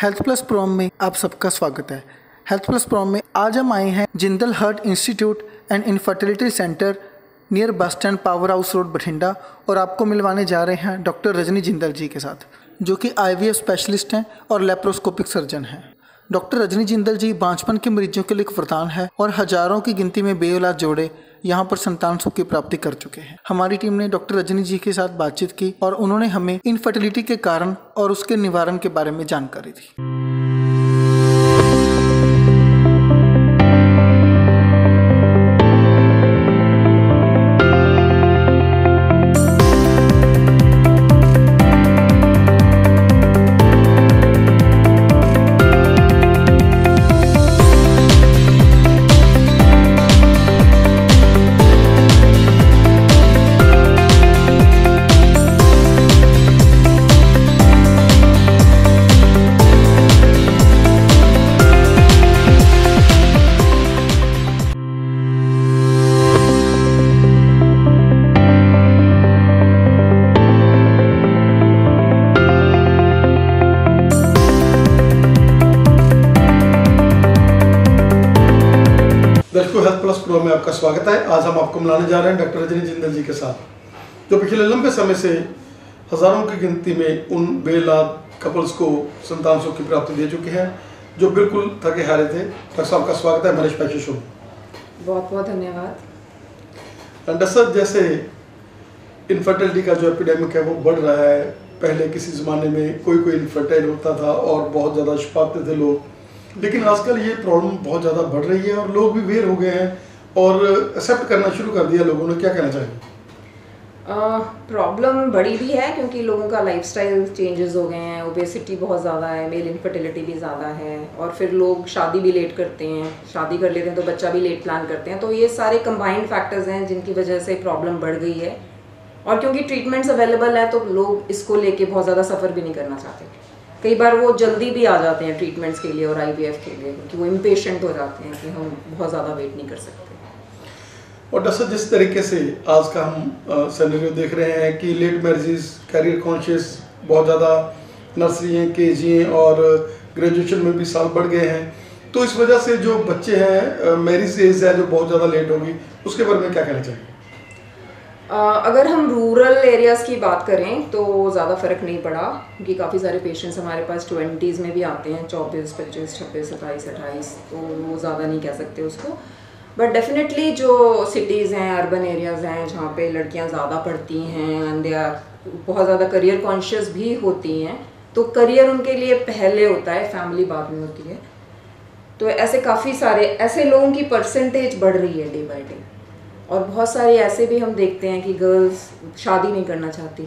Health plus प्रोम में आप सबका स्वागत है। हेल्थ प्लस प्रोम में आज हम आए हैं Jindal Heart Institute and Infertility Centre near bus stand power house road Bathinda, और आपको मिलवाने जा रहे हैं डॉक्टर रजनी जिंदल जी के साथ, जो कि IVF स्पेशलिस्ट हैं और लेप्रोस्कोपिक सर्जन हैं। डॉक्टर रजनी जिंदल जी बांझपन के मरीजों के लिए एक वरदान है और हजारों की गिनती में बेऔलाद जोड़े यहाँ पर संतान सुख की प्राप्ति कर चुके हैं। हमारी टीम ने डॉक्टर रजनी जी के साथ बातचीत की और उन्होंने हमें इनफर्टिलिटी के कारण और उसके निवारण के बारे में जानकारी दी। दर्शकों, हेल्थ प्लस प्रो में आपका स्वागत है। आज हम आपको मिलाने जा रहे हैं डॉक्टर रजनी जिंदल जी के साथ, जो पिछले लंबे समय से हजारों की गिनती में उन बेऔलाद कपल्स को संतान सुख की प्राप्ति दे चुके हैं जो बिल्कुल थके हारे थे। डॉक्टर साहब का स्वागत है हमारे स्पेशल शो। बहुत बहुत धन्यवाद। डॉक्टर साहब, जैसे इनफर्टिलिटी का जो एपिडेमिक है वो बढ़ रहा है। पहले किसी ज़माने में कोई इनफर्टाइल होता था और बहुत ज़्यादा छुपाते थे लोग, लेकिन आजकल ये प्रॉब्लम बहुत ज़्यादा बढ़ रही है और लोग भी अवेयर हो गए हैं और एक्सेप्ट करना शुरू कर दिया लोगों ने। क्या कहना चाहिए? प्रॉब्लम बड़ी भी है क्योंकि लोगों का लाइफस्टाइल चेंजेस हो गए हैं, ओबेसिटी बहुत ज़्यादा है, मेल इनफर्टिलिटी भी ज़्यादा है, और फिर लोग शादी भी लेट करते हैं, शादी कर लेते हैं तो बच्चा भी लेट प्लान करते हैं। तो ये सारे कंबाइंड फैक्टर्स हैं जिनकी वजह से प्रॉब्लम बढ़ गई है। और क्योंकि ट्रीटमेंट्स अवेलेबल है तो लोग इसको लेके बहुत ज़्यादा सफ़र भी नहीं करना चाहते। कई बार वो जल्दी भी आ जाते हैं ट्रीटमेंट्स के लिए और IVF के लिए, क्योंकि वो इम्पेशेंट हो जाते हैं कि हम बहुत ज़्यादा वेट नहीं कर सकते। और डॉक्टर, जिस तरीके से आज का हम सिनेरियो देख रहे हैं कि लेट मैरिजेस, कैरियर कॉन्शियस बहुत ज़्यादा, नर्सरी हैं, KG हैं और ग्रेजुएशन में भी साल बढ़ गए हैं, तो इस वजह से जो बच्चे हैं मैरिज एज है जो बहुत ज़्यादा लेट होगी, उसके बारे में क्या कहना चाहिए? अगर हम रूरल एरियाज़ की बात करें तो ज़्यादा फ़र्क नहीं पड़ा, क्योंकि काफ़ी सारे पेशेंट्स हमारे पास 20s में भी आते हैं, 24, 25, 26, 27, 28, तो वो ज़्यादा नहीं कह सकते उसको। बट डेफिनेटली जो सिटीज़ हैं, अर्बन एरियाज़ हैं, जहाँ पे लड़कियाँ ज़्यादा पढ़ती हैं एंड दे आर बहुत ज़्यादा करियर कॉन्शियस भी होती हैं, तो करियर उनके लिए पहले होता है, फैमिली बाद में होती है। तो ऐसे काफ़ी सारे ऐसे लोगों की परसेंटेज बढ़ रही है डे बाई डे, और बहुत सारे ऐसे भी हम देखते हैं कि गर्ल्स शादी नहीं करना चाहती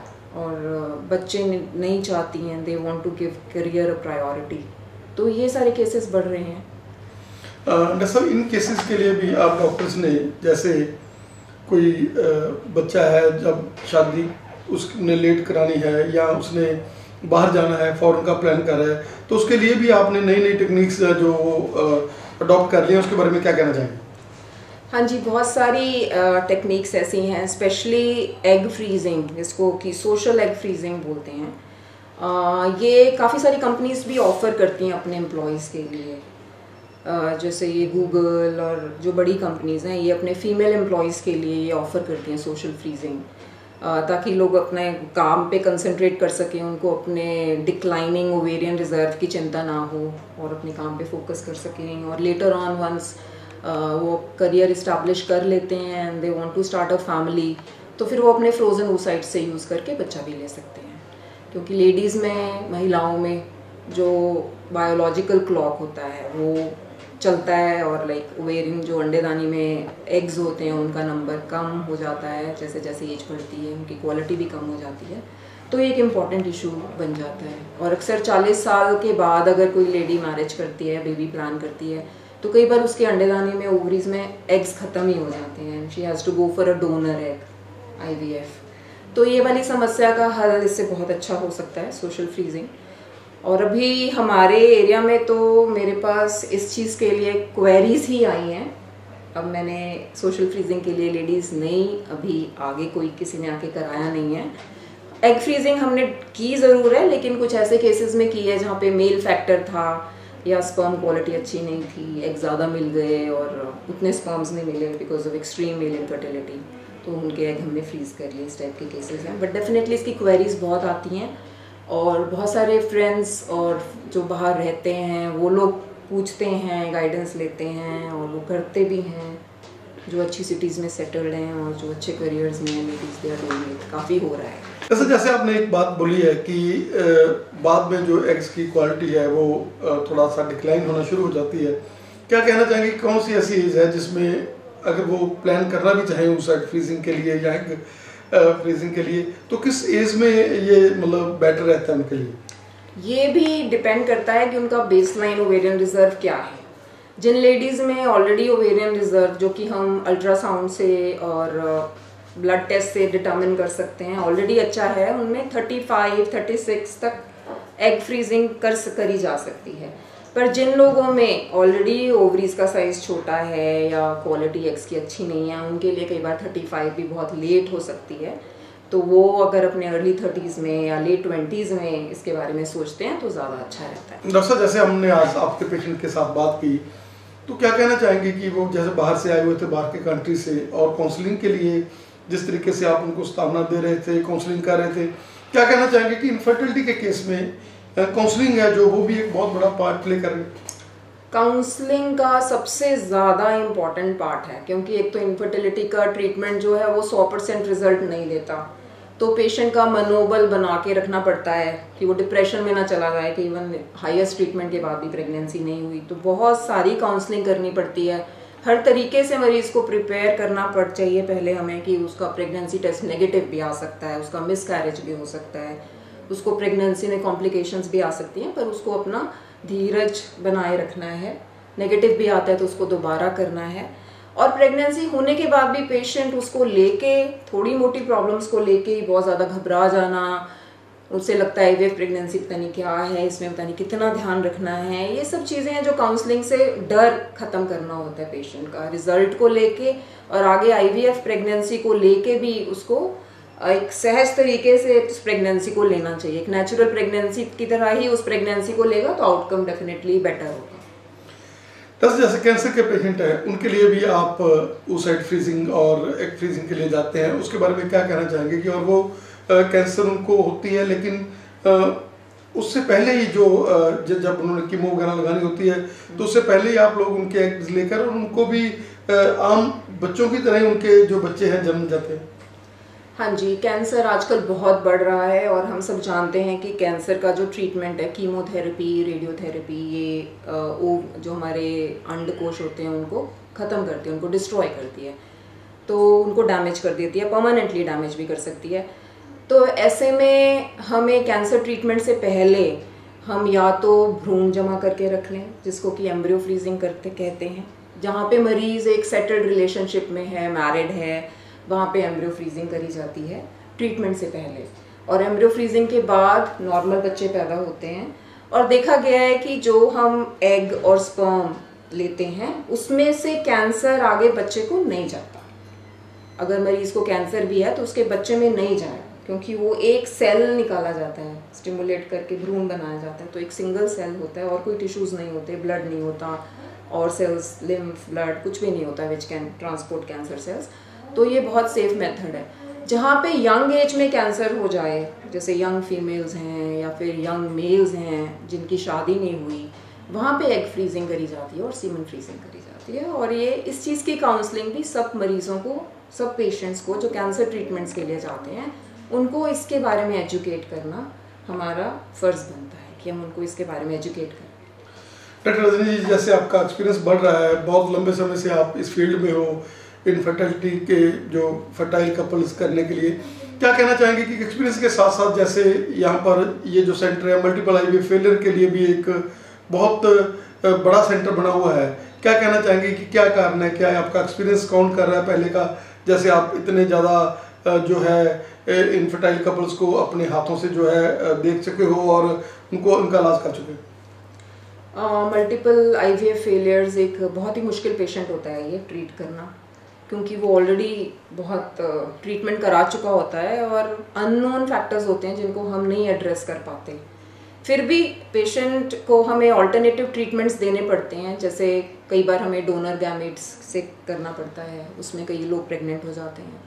और बच्चे नहीं चाहती हैं, they want to give career a priority. तो ये सारे केसेस बढ़ रहे हैं। डॉक्टर साहब, इन केसेस के लिए भी आप डॉक्टर्स ने, जैसे कोई बच्चा है जब शादी उसने लेट करानी है या उसने बाहर जाना है, फॉरेन का प्लान कर रहा है, तो उसके लिए भी आपने नई टेक्निक्स जो अडॉप्ट कर ली हैं, उसके बारे में क्या कहना चाहेंगे? हाँ जी, बहुत सारी टेक्निक्स ऐसी हैं, स्पेशली एग फ्रीजिंग, जिसको कि सोशल एग फ्रीजिंग बोलते हैं। ये काफ़ी सारी कंपनीज भी ऑफ़र करती हैं अपने एम्प्लॉयज़ के लिए। जैसे ये गूगल और जो बड़ी कंपनीज़ हैं, ये अपने फीमेल एम्प्लॉयज़ के लिए ये ऑफ़र करती हैं सोशल फ्रीजिंग, ताकि लोग अपने काम पे कंसंट्रेट कर सकें, उनको अपने डिक्लाइनिंग ओवेरियन रिजर्व की चिंता ना हो और अपने काम पे फोकस कर सकें। और लेटर ऑन वंस वो करियर इस्टेब्लिश कर लेते हैं and they want to start a family, तो फिर वो अपने फ्रोज़न ओसाइट से यूज़ करके बच्चा भी ले सकते हैं। क्योंकि लेडीज़ में, महिलाओं में जो बायोलॉजिकल क्लॉक होता है वो चलता है, और लाइक ओवेरियन जो अंडेदानी में एग्स होते हैं उनका नंबर कम हो जाता है जैसे जैसे एज बढ़ती है, उनकी क्वालिटी भी कम हो जाती है। तो एक इम्पॉर्टेंट इशू बन जाता है। और अक्सर 40 साल के बाद अगर कोई लेडी मैरिज करती है, बेबी प्लान करती है, तो कई बार उसके अंडेदानी में, ओवरीज में एग्स ख़त्म ही हो जाते हैं। She has to go for a donor egg, IVF। तो ये वाली समस्या का हल इससे बहुत अच्छा हो सकता है, सोशल फ्रीजिंग। और अभी हमारे एरिया में तो मेरे पास इस चीज़ के लिए क्वेरीज ही आई हैं। अब मैंने सोशल फ्रीजिंग के लिए लेडीज़ नहीं, अभी आगे कोई किसी ने आके कराया नहीं है। एग फ्रीजिंग हमने की ज़रूर है, लेकिन कुछ ऐसे केसेस में की है जहाँ पे मेल फैक्टर था या स्पर्म क्वालिटी अच्छी नहीं थी, एग ज़्यादा मिल गए और उतने स्पर्म्स नहीं मिले because of extreme male infertility, तो उनके एग हमने फ्रीज़ कर लिए। इस टाइप के केसेस हैं, बट डेफिनेटली इसकी क्वेरीज बहुत आती हैं और बहुत सारे फ्रेंड्स और जो बाहर रहते हैं वो लोग पूछते हैं, गाइडेंस लेते हैं और वो करते भी हैं, जो अच्छी सिटीज़ में सेटल्ड हैं और जो अच्छे करियर्स में ladies they are doing it, काफ़ी हो रहा है। जैसे आपने एक बात बोली है कि बाद में जो एग्स की क्वालिटी है वो थोड़ा सा डिक्लाइन होना शुरू हो जाती है, क्या कहना चाहेंगे कौन सी ऐसी एज है जिसमें अगर वो प्लान करना भी चाहें उस एग फ्रीजिंग के लिए या एग फ्रीजिंग के लिए, तो किस एज में ये मतलब बेटर रहता है उनके लिए? ये भी डिपेंड करता है कि उनका बेसलाइन ओवेरियन रिजर्व क्या है। जिन लेडीज़ में ऑलरेडी ओवेरियन रिजर्व, जो कि हम अल्ट्रासाउंड से और ब्लड टेस्ट से डिटर्मिन कर सकते हैं, ऑलरेडी अच्छा है, उनमें 35-36 तक एग फ्रीजिंग करी जा सकती है। पर जिन लोगों में ऑलरेडी ओवरीज का साइज़ छोटा है या क्वालिटी एग्स की अच्छी नहीं है, उनके लिए कई बार 35 भी बहुत लेट हो सकती है, तो वो अगर अपने अर्ली 30s में या लेट 20s में इसके बारे में सोचते हैं तो ज़्यादा अच्छा रहता है। डॉक्टर साहब, जैसे हमने आज आपके पेशेंट के साथ बात की, तो क्या कहना चाहेंगे कि वो जैसे बाहर से आए हुए थे, बाहर के कंट्री से, और काउंसलिंग के लिए जिस तरीके से आप उनको सतावना दे रहे थे, काउंसलिंग कर रहे थे, क्या कहना चाहेंगे कि इनफर्टिलिटी के केस में काउंसलिंग है जो वो भी एक बहुत बड़ा पार्ट प्ले कर रही है? काउंसलिंग का सबसे ज़्यादा इम्पॉर्टेंट पार्ट है, क्योंकि एक तो इनफर्टिलिटी का ट्रीटमेंट जो है वो 100% रिजल्ट नहीं देता, तो पेशेंट का मनोबल बना के रखना पड़ता है कि वो डिप्रेशन में ना चला जाए कि इवन हाईएस्ट ट्रीटमेंट के बाद भी प्रेगनेंसी नहीं हुई। तो बहुत सारी काउंसलिंग करनी पड़ती है, हर तरीके से मरीज़ को प्रिपेयर करना पड़ चाहिए पहले हमें कि उसका प्रेगनेंसी टेस्ट नेगेटिव भी आ सकता है, उसका मिसकैरेज भी हो सकता है, उसको प्रेगनेंसी में कॉम्प्लिकेशंस भी आ सकती हैं, पर उसको अपना धीरज बनाए रखना है। नेगेटिव भी आता है तो उसको दोबारा करना है। और प्रेगनेंसी होने के बाद भी पेशेंट उसको लेके, थोड़ी मोटी प्रॉब्लम्स को लेके ही बहुत ज़्यादा घबरा जाना, उससे लगता है IVF प्रेगनेंसी पता नहीं क्या है, इसमें पता नहीं कितना ध्यान रखना है, ये सब चीज़ें हैं जो काउंसलिंग से डर ख़त्म करना होता है पेशेंट का रिजल्ट को लेके, और आगे IVF प्रेगनेंसी को लेके भी उसको एक सहज तरीके से उस प्रेगनेंसी को लेना चाहिए। एक नेचुरल प्रेगनेंसी की तरह ही उस प्रेगनेंसी को लेगा तो आउटकम डेफिनेटली बेटर होगा। जैसे कैंसर के पेशेंट हैं, उनके लिए भी आप oocyte फ्रीजिंग और एग फ्रीजिंग के लिए जाते हैं, उसके बारे में क्या कहना चाहेंगे कि और वो कैंसर उनको होती है, लेकिन उससे पहले ही जो जब उन्होंने कीमो वगैरह लगानी होती है तो उससे पहले ही आप लोग उनके एग्स लेकर और उनको भी आम बच्चों की तरह ही उनके जो बच्चे हैं जन्म जाते हैं? हाँ जी, कैंसर आजकल बहुत बढ़ रहा है और हम सब जानते हैं कि कैंसर का जो ट्रीटमेंट है, कीमोथेरेपी, रेडियोथेरेपी, ये वो जो हमारे अंडकोश होते हैं उनको ख़त्म करती है, उनको डिस्ट्रॉय करती है, तो उनको डैमेज कर देती है, परमानेंटली डैमेज भी कर सकती है। तो ऐसे में हमें कैंसर ट्रीटमेंट से पहले हम या तो भ्रूण जमा करके रख लें, जिसको कि एम्ब्रियो फ्रीजिंग करते कहते हैं, जहाँ पे मरीज़ एक सेटल्ड रिलेशनशिप में है, मैरिड है, वहाँ पे एम्ब्रियो फ्रीजिंग करी जाती है ट्रीटमेंट से पहले। और एम्ब्रियो फ्रीजिंग के बाद नॉर्मल बच्चे पैदा होते हैं, और देखा गया है कि जो हम एग और स्पर्म लेते हैं उसमें से कैंसर आगे बच्चे को नहीं जाता। अगर मरीज़ को कैंसर भी है तो उसके बच्चे में नहीं जाए, क्योंकि वो एक सेल निकाला जाता है, स्टिमुलेट करके भ्रूण बनाया जाता है, तो एक सिंगल सेल होता है और कोई टिश्यूज़ नहीं होते, ब्लड नहीं होता और सेल्स, लिम्फ, ब्लड कुछ भी नहीं होता which can transport cancer cells. तो ये बहुत सेफ मेथड है। जहाँ पे यंग एज में कैंसर हो जाए, जैसे यंग फीमेल्स हैं या फिर यंग मेल्स हैं जिनकी शादी नहीं हुई, वहाँ पे एग फ्रीजिंग करी जाती है और सीमन फ्रीजिंग करी जाती है। और ये इस चीज़ की काउंसलिंग भी सब मरीज़ों को, सब पेशेंट्स को जो कैंसर ट्रीटमेंट्स के लिए जाते हैं, उनको इसके बारे में एजुकेट करना हमारा फ़र्ज़ बनता है कि हम उनको इसके बारे में एजुकेट करें। डॉक्टर रजनी जी, जैसे आपका एक्सपीरियंस बढ़ रहा है, बहुत लंबे समय से आप इस फील्ड में हो, इनफर्टिलिटी के जो फर्टाइल कपल्स करने के लिए, क्या कहना चाहेंगे कि एक्सपीरियंस के साथ साथ जैसे यहाँ पर ये जो सेंटर है मल्टीपल IVF फेलियर के लिए भी एक बहुत बड़ा सेंटर बना हुआ है, क्या कहना चाहेंगे कि क्या कारण है, क्या है आपका एक्सपीरियंस काउंट कर रहा है पहले का, जैसे आप इतने ज़्यादा जो है इनफर्टाइल कपल्स को अपने हाथों से जो है देख चुके हो और उनको उनका इलाज कर चुके हो? मल्टीपल IVF फेलियर्स एक बहुत ही मुश्किल पेशेंट होता है ये ट्रीट करना, क्योंकि वो ऑलरेडी बहुत ट्रीटमेंट करा चुका होता है और अननोन फैक्टर्स होते हैं जिनको हम नहीं एड्रेस कर पाते। फिर भी पेशेंट को हमें ऑल्टरनेटिव ट्रीटमेंट्स देने पड़ते हैं, जैसे कई बार हमें डोनर गैमेट्स से करना पड़ता है, उसमें कई लोग प्रेग्नेंट हो जाते हैं।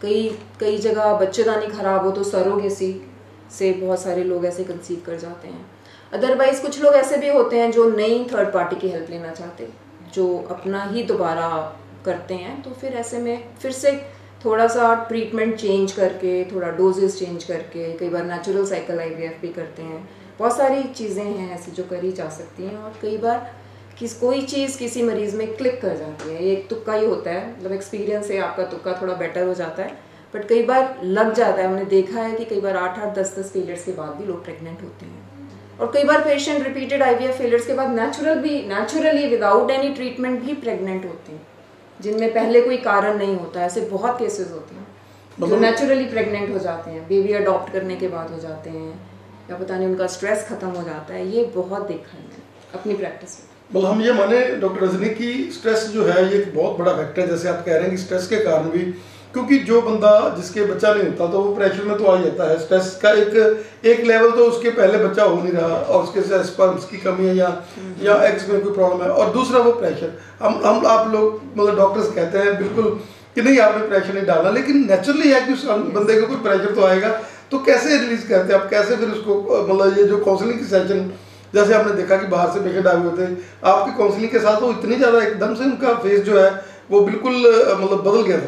कई जगह बच्चेदानी ख़राब हो तो सरोगेसी से बहुत सारे लोग ऐसे कंसीव कर जाते हैं। अदरवाइज़ कुछ लोग ऐसे भी होते हैं जो नई थर्ड पार्टी की हेल्प लेना चाहते, जो अपना ही दोबारा करते हैं। तो फिर ऐसे में फिर से थोड़ा सा ट्रीटमेंट चेंज करके, थोड़ा डोजेस चेंज करके, कई बार नेचुरल साइकिल IVF भी करते हैं। बहुत सारी चीज़ें हैं ऐसी जो करी जा सकती हैं। और कई बार कोई चीज़ किसी मरीज़ में क्लिक कर जाती है, ये एक तुक्का ही होता है, मतलब एक्सपीरियंस से आपका तुक्का थोड़ा बेटर हो जाता है, बट कई बार लग जाता है। हमने देखा है कि कई बार 8-8, 10-10 फेलियर्स के बाद भी लोग प्रेग्नेंट होते हैं। और कई बार पेशेंट रिपीटेड IVF फेलियर्स के बाद नेचुरली विदाउट एनी ट्रीटमेंट भी प्रेग्नेंट होते हैं, जिनमें पहले कोई कारण नहीं होता। ऐसे बहुत केसेस होते हैं जो नेचुरली प्रेग्नेंट हो जाते हैं, बेबी अडॉप्ट करने के बाद हो जाते हैं, या पता नहीं उनका स्ट्रेस खत्म हो जाता है। ये बहुत देखा है मैंने अपनी प्रैक्टिस में। मतलब हम ये माने डॉक्टर रजनी की स्ट्रेस जो है ये एक बहुत बड़ा फैक्टर है, जैसे आप कह रहे हैं कि स्ट्रेस के कारण भी, क्योंकि जो बंदा जिसके बच्चा नहीं होता तो वो प्रेशर में तो आ जाता है। स्ट्रेस का एक लेवल तो उसके पहले बच्चा हो नहीं रहा और उसके स्पर्म्स की कमी है या एग्स में कोई प्रॉब्लम है, और दूसरा वो प्रेशर। हम आप लोग मतलब डॉक्टर्स कहते हैं बिल्कुल कि नहीं आपने प्रेशर नहीं डालना, लेकिन नेचुरली है कि उस बंदे को कोई प्रेशर तो आएगा। तो कैसे रिलीज करते हैं आप, कैसे फिर उसको मतलब ये जो काउंसलिंग की सेशन, जैसे आपने देखा कि बाहर से पेशेंट आए हुए थे आपकी काउंसलिंग के साथ, वो इतनी ज़्यादा एकदम से उनका फेस जो है वो बिल्कुल मतलब बदल गया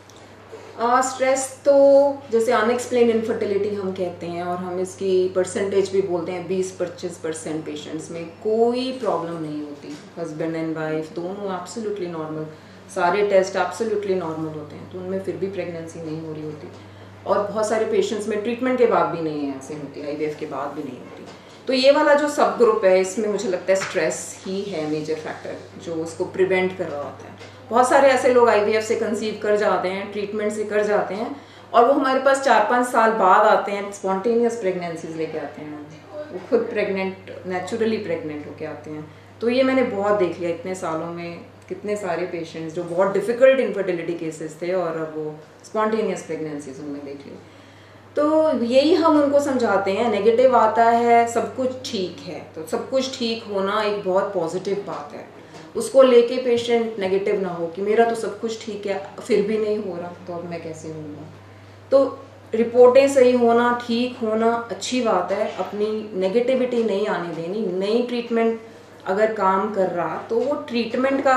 था। स्ट्रेस तो जैसे अनएक्सप्लेन इनफर्टिलिटी हम कहते हैं, और हम इसकी परसेंटेज भी बोलते हैं 20-25% पेशेंट्स में कोई प्रॉब्लम नहीं होती। हस्बैंड एंड वाइफ दोनों एब्सोल्युटली नॉर्मल, सारे टेस्ट एब्सोल्युटली नॉर्मल होते हैं, तो उनमें फिर भी प्रेगनेंसी नहीं हो रही होती। और बहुत सारे पेशेंट्स में ट्रीटमेंट के बाद भी नहीं है ऐसे होती, IVF के बाद भी नहीं होती। तो ये वाला जो सब ग्रुप है इसमें मुझे लगता है स्ट्रेस ही है मेजर फैक्टर जो उसको प्रिवेंट कर रहा होता है। बहुत सारे ऐसे लोग IVF से कंसीव कर जाते हैं, ट्रीटमेंट से कर जाते हैं, और वो हमारे पास 4-5 साल बाद आते हैं, स्पॉन्टेनियस प्रेगनेंसीज लेके आते हैं, वो खुद प्रेग्नेंट, नेचुरली प्रेग्नेंट होके आते हैं। तो ये मैंने बहुत देख लिया इतने सालों में, कितने सारे पेशेंट्स जो बहुत डिफ़िकल्ट इनफर्टिलिटी केसेस थे और अब वो स्पॉन्टेनियस प्रेगनेंसीज उनमें देख ली। तो यही हम उनको समझाते हैं, नेगेटिव आता है सब कुछ ठीक है, तो सब कुछ ठीक होना एक बहुत पॉजिटिव बात है। उसको लेके पेशेंट नेगेटिव ना हो कि मेरा तो सब कुछ ठीक है फिर भी नहीं हो रहा, तो अब मैं कैसे होऊंगा। तो रिपोर्टें सही होना, ठीक होना अच्छी बात है, अपनी नेगेटिविटी नहीं आने देनी। नई ट्रीटमेंट अगर काम कर रहा तो वो ट्रीटमेंट का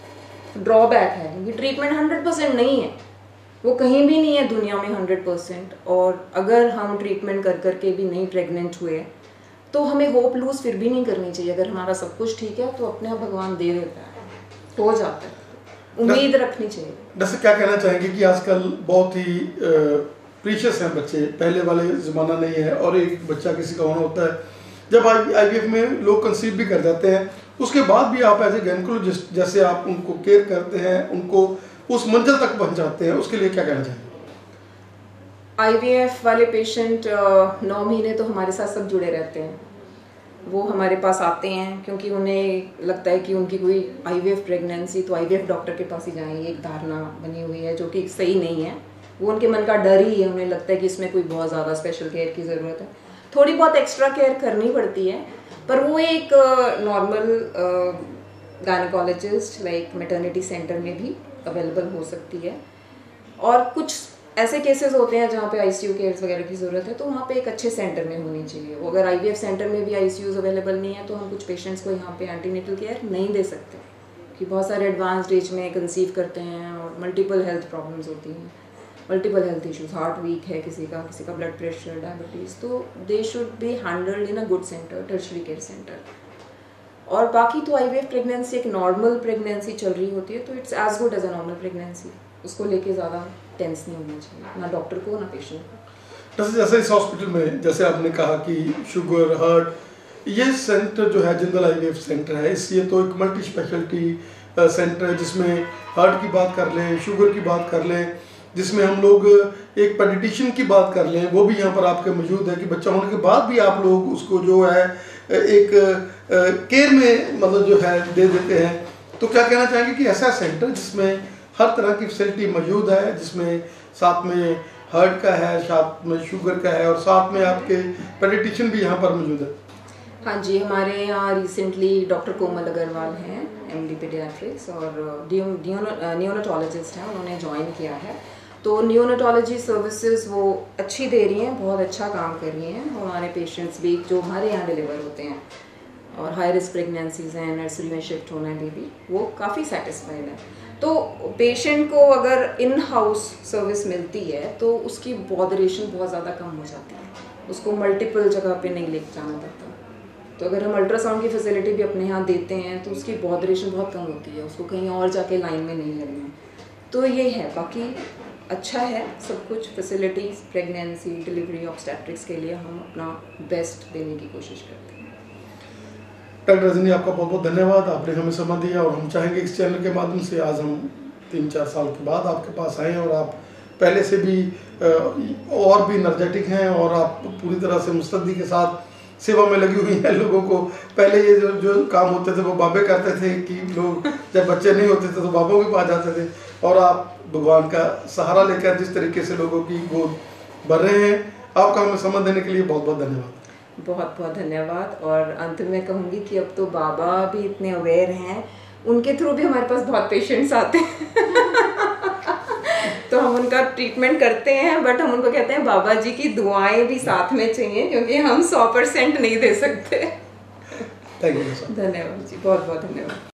ड्रॉबैक है, क्योंकि ट्रीटमेंट 100% नहीं है, वो कहीं भी नहीं है दुनिया में 100%। और अगर हम ट्रीटमेंट कर करके भी नहीं प्रेग्नेंट हुए तो हमें होप लूज फिर भी नहीं करनी चाहिए। अगर हमारा सब कुछ ठीक है तो अपने आप भगवान दे देता है, हो जाता है, उम्मीद रखनी चाहिए। जैसे क्या कहना चाहेंगे कि आजकल बहुत ही प्रीशियस हैं बच्चे, पहले वाले ज़माना नहीं है, और एक बच्चा किसी का होना होता है। जब IVF में लोग कंसीव भी कर जाते हैं, उसके बाद भी आप एज ए गायनेकोलॉजिस्ट जैसे आप उनको केयर करते हैं, उनको उस मंजिल तक पहुंचाते हैं, उसके लिए क्या कहना चाहेंगे? IVF वाले पेशेंट 9 महीने तो हमारे साथ सब जुड़े रहते हैं। वो हमारे पास आते हैं क्योंकि उन्हें लगता है कि उनकी कोई IVF प्रेगनेंसी तो IVF डॉक्टर के पास ही जाएंगे, एक धारणा बनी हुई है जो कि सही नहीं है। वो उनके मन का डर ही है, उन्हें लगता है कि इसमें कोई बहुत ज़्यादा स्पेशल केयर की ज़रूरत है। थोड़ी बहुत एक्स्ट्रा केयर करनी पड़ती है, पर वो एक normal gynaecologist like maternity centre में भी अवेलेबल हो सकती है। और कुछ ऐसे केसेस होते हैं जहाँ पे ICU केयर्स वगैरह की ज़रूरत है, तो वहाँ पे एक अच्छे सेंटर में होनी चाहिए। वो अगर IVF सेंटर में भी ICUs अवेलेबल नहीं है तो हम कुछ पेशेंट्स को यहाँ पे एंटीनेटल केयर नहीं दे सकते, कि बहुत सारे एडवांस्ड एज में कंसीव करते हैं और मल्टीपल हेल्थ प्रॉब्लम्स होती हैं, multiple health issues, heart weak है किसी का ब्लड प्रेशर, डायबिटीज़, तो they should be handled in a good centre, tertiary care centre. और बाकी तो IVF प्रेगनेंसी एक नॉर्मल प्रेगनेंसी चल रही होती है, तो it's as good as a normal pregnancy. उसको लेके ज़्यादा टेंस नहीं होना चाहिए, ना डॉक्टर को ना पेशेंट को। जैसे इस हॉस्पिटल में जैसे आपने कहा कि शुगर, हार्ट, ये सेंटर जो है जिंदल IVF सेंटर है, ये तो एक मल्टी स्पेशलिटी सेंटर है, जिसमें हार्ट की बात कर लें, शुगर की बात कर लें, जिसमें हम लोग एक पेडिट्रिशियन की बात कर लें, वो भी यहाँ पर आपके मौजूद है कि बच्चा होने के बाद भी आप लोग उसको जो है एक केयर में मतलब जो है दे देते हैं। तो क्या कहना चाहेंगे कि ऐसा सेंटर जिसमें हर तरह की फैसिलिटी मौजूद है, जिसमें साथ में हार्ट का है, साथ में शुगर का है और साथ में आपके पेडिट्रिशियन भी यहाँ पर मौजूद है। हाँ जी, हमारे यहाँ रिसेंटली डॉक्टर कोमल अग्रवाल हैं, MD पीडियाट्रिक्स, और नियोनेटोलॉजिस्ट हैं, उन्होंने ज्वाइन किया है। तो नियोनेटोलॉजी सर्विसेज वो अच्छी दे रही हैं, बहुत अच्छा काम कर रही हैं। हमारे पेशेंट्स भी जो हमारे यहाँ डिलीवर होते हैं और हाई रिस्क प्रेगनेंसीज हैं, नर्सरी में शिफ्ट होना है बेबी, वो काफ़ी सेटिस्फाइड है। तो पेशेंट को अगर इन हाउस सर्विस मिलती है तो उसकी बॉदरेशन बहुत ज़्यादा कम हो जाती है, उसको मल्टीपल जगह पे नहीं लेके जाना पड़ता। तो अगर हम अल्ट्रासाउंड की फैसिलिटी भी अपने यहाँ देते हैं तो उसकी बॉदरेशन बहुत कम होती है, उसको कहीं और जाके लाइन में नहीं लगना है। तो ये है, बाकी अच्छा है सब कुछ, फैसिलिटीज़, प्रेगनेंसी, डिलीवरी, ऑब्स्टेट्रिक्स के लिए हम अपना बेस्ट देने की कोशिश करते हैं। डॉक्टर रजनी, आपका बहुत बहुत धन्यवाद, आपने हमें समय दिया। और हम चाहेंगे इस चैनल के माध्यम से आज हम 3-4 साल के बाद आपके पास आए और आप पहले से भी और भी एनर्जेटिक हैं और आप पूरी तरह से मुस्तैदी के साथ सेवा में लगी हुई हैं लोगों को। पहले ये जो काम होते थे वो बाबे करते थे कि लोग जब बच्चे नहीं होते थे तो बाबों के पास जाते थे, और आप भगवान का सहारा लेकर जिस तरीके से लोगों की गोद भर रहे हैं, आपका हमें समय देने के लिए बहुत बहुत धन्यवाद। बहुत बहुत धन्यवाद। और अंत में कहूँगी कि अब तो बाबा भी इतने अवेयर हैं, उनके थ्रू भी हमारे पास बहुत पेशेंट्स आते हैं तो हम उनका ट्रीटमेंट करते हैं, बट हम उनको कहते हैं बाबा जी की दुआएं भी साथ में चाहिए, क्योंकि हम 100% नहीं दे सकते। Thank you. धन्यवाद जी, बहुत बहुत धन्यवाद।